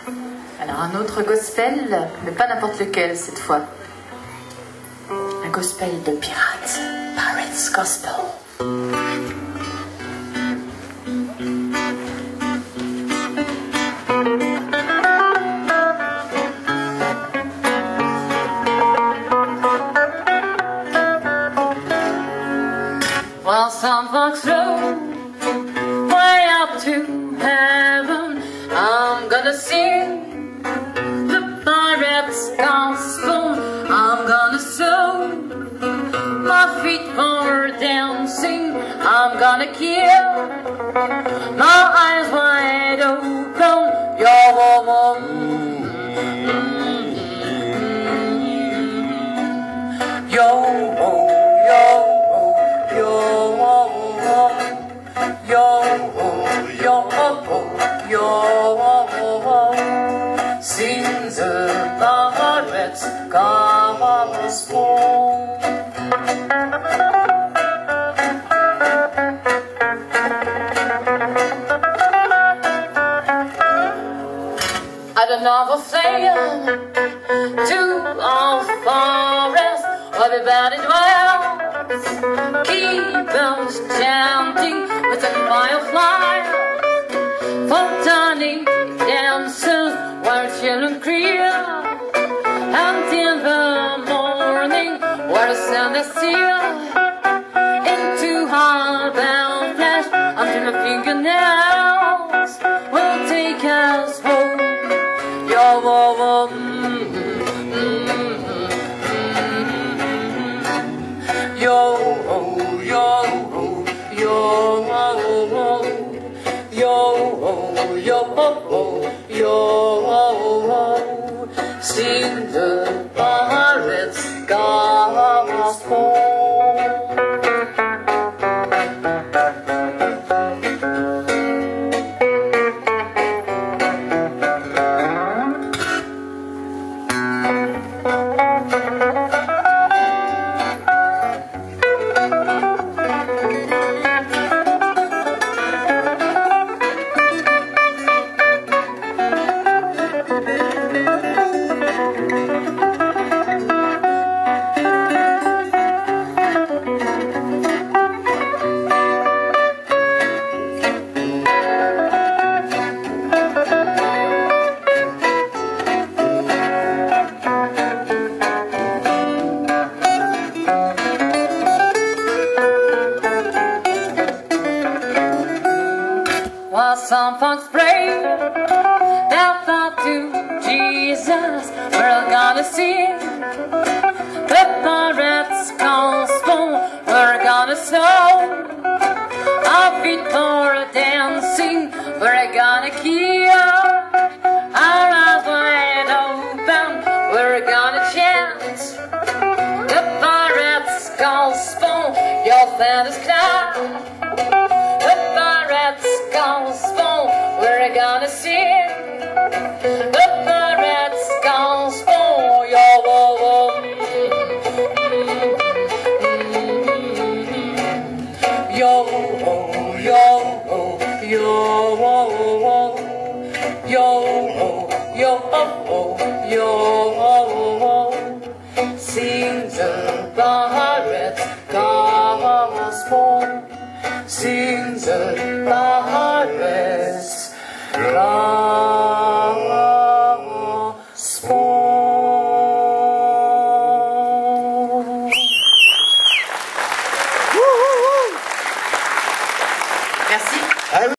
Alors un autre gospel, mais pas n'importe lequel cette fois. Un gospel de pirates, Pirates Gospel. Well, some folks rode way up to heaven. I'm gonna sing the pirates' gospel. I'm gonna sow my feet for dancing. I'm gonna keep my eyes wide open. Sing the pirates' gospel. I don't know what saying to all forest or the body dwells. Keep us chanting with the firefly for tiny dances while children cry until the morning where the sun is still into our bell flash until the fingernails will take us home. Sing the pirates' gospel. While some folks pray down thought to Jesus, we're gonna sing the pirates' gospel. We're gonna sow our feet for dancing. We're gonna keep our eyes wide open. We're gonna chant the pirates' gospel. Your fan is cloud. Gospel, we're gonna sing the pirates' gospel. Sing the pirates' gospel. Sing the pirates' gospel. Merci.